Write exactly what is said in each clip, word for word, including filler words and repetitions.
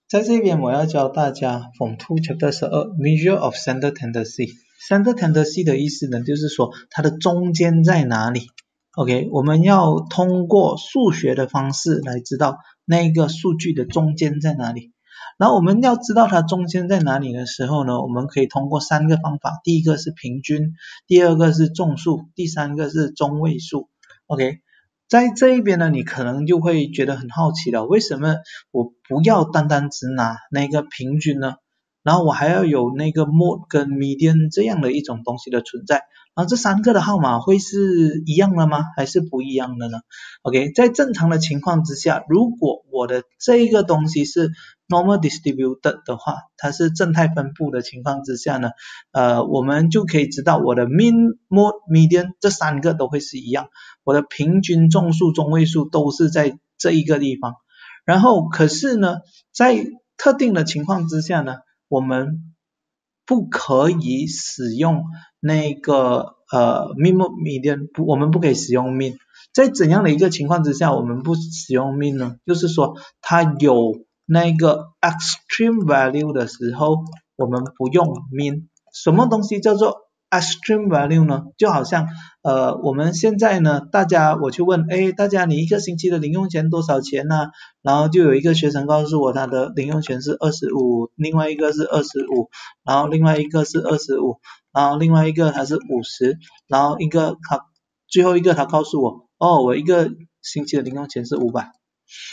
在这边我要教大家 Form two Chapter 十二 Measure of Center Tendency。Center Tendency 的意思呢，就是说它的中间在哪里。OK， 我们要通过数学的方式来知道那个数据的中间在哪里。然后我们要知道它中间在哪里的时候呢，我们可以通过三个方法。第一个是平均，第二个是众数，第三个是中位数。OK， 在这一边呢，你可能就会觉得很好奇了，为什么我不要单单只拿那个平均呢？然后我还要有那个 mode 跟 median 这样的一种东西的存在，然后这三个的号码会是一样的吗？还是不一样的呢？ OK， 在正常的情况之下，如果我的这一个东西是 normal distributed 的话，它是正态分布的情况之下呢，呃，我们就可以知道我的 mean mode median 这三个都会是一样，我的平均众数中位数都是在这一个地方。然后可是呢，在特定的情况之下呢，我们不可以使用那个呃 mean mode median， 我们不可以使用 mean。在怎样的一个情况之下我们不使用 mean 呢？就是说它有那个 extreme value 的时候我们不用 mean。 什么东西叫做 extreme value 呢？就好像呃我们现在呢，大家我去问，诶大家你一个星期的零用钱多少钱呢？然后就有一个学生告诉我他的零用钱是二十五，另外一个是二十五，然后另外一个是二十五，然后另外一个他是五十，然后一个他最后一个他告诉我，哦我一个星期的零用钱是五百。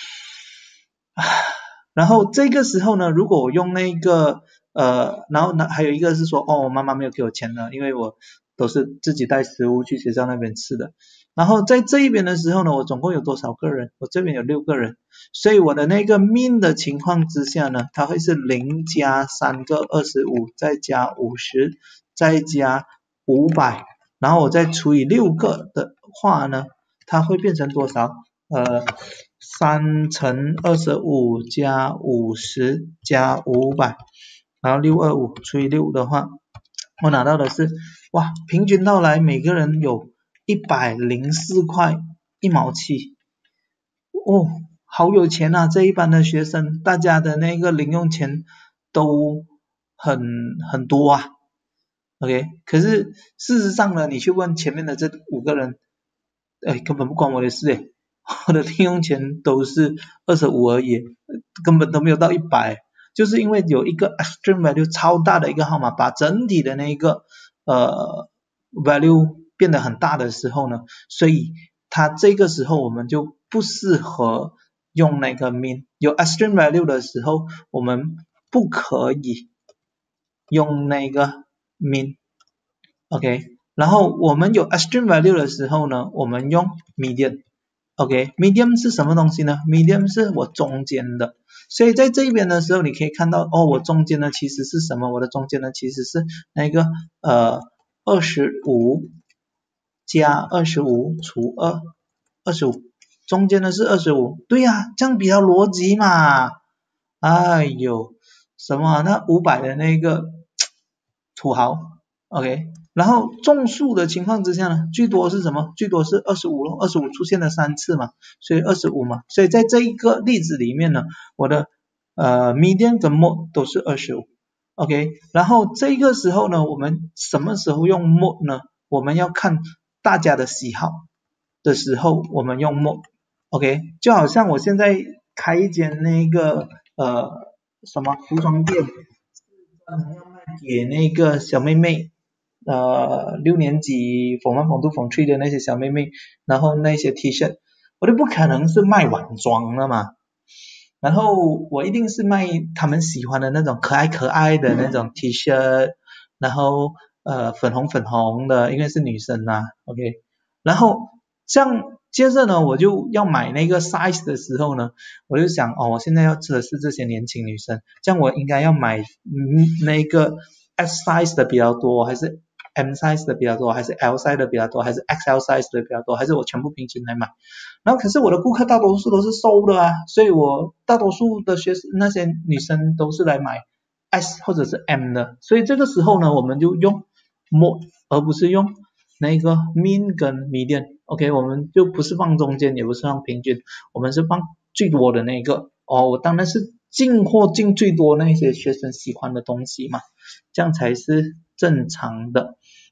然后这个时候呢，如果我用那个呃，然后呢还有一个是说，哦我妈妈没有给我钱了，因为我都是自己带食物去学校那边吃的。然后在这一边的时候呢，我总共有多少个人？我这边有六个人，所以我的那个 mean 的情况之下呢，它会是零加三个二十五，再加五十，再加五百，然后我再除以六个的话呢，它会变成多少？呃三乘二十五加五十加五百，然后六百二十五除以六的话，我拿到的是哇，平均到来每个人有一百零四块一毛七。哦，好有钱啊，这一班的学生，大家的那个零用钱都很很多啊。OK， 可是事实上呢，你去问前面的这五个人，哎，根本不关我的事诶，我的零用钱都是二十五而已，根本都没有到一百。就是因为有一个 extreme value 超大的一个号码，把整体的那个呃 value 变得很大的时候呢，所以它这个时候我们就不适合用那个 mean。 有 extreme value 的时候我们不可以用那个 mean。 OK， 然后我们有 extreme value 的时候呢，我们用 median。 OK， median 是什么东西呢？ median 是我中间的，所以在这边的时候你可以看到，哦我中间呢其实是什么？我的中间呢其实是那个呃二十五加二十五除二，二十五，中间的是二十五，对呀、啊、这样比较逻辑嘛。哎呦什么、啊、那五百的那个土豪。 OK， 然后众数的情况之下呢，最多是什么？最多是二十五咯，二十五出现了三次嘛，所以二十五嘛，所以在这一个例子里面呢，我的呃 median 跟 mode 都是二十五。 OK， 然后这个时候呢，我们什么时候用 mode 呢？我们要看大家的喜好的时候我们用 mode。 OK， 就好像我现在开一间那个呃什么服装店，要卖给那个小妹妹，呃六年级 Form one Form two Form three 的那些小妹妹，然后那些 T 恤我都不可能是卖晚装的嘛，然后我一定是卖他们喜欢的那种可爱可爱的那种 T 恤，然后呃粉红粉红的，因为是女生嘛。 OK， 然后这样接着呢，我就要买那个 size 的时候呢，我就想哦，我现在要吃的是这些年轻女生，这样我应该要买、嗯、那个 S size 的比较多，还是 M size 的比较多，还是 L size 的比较多，还是 X L size 的比较多，还是我全部平均来买。然后可是我的顾客大多数都是瘦的啊，所以我大多数的学生那些女生都是来买 S 或者是 M 的，所以这个时候呢，我们就用 mode 而不是用那个 mean 跟 median。 OK， 我们就不是放中间也不是放平均，我们是放最多的那个。哦我当然是进货进最多那些学生喜欢的东西嘛，这样才是正常的。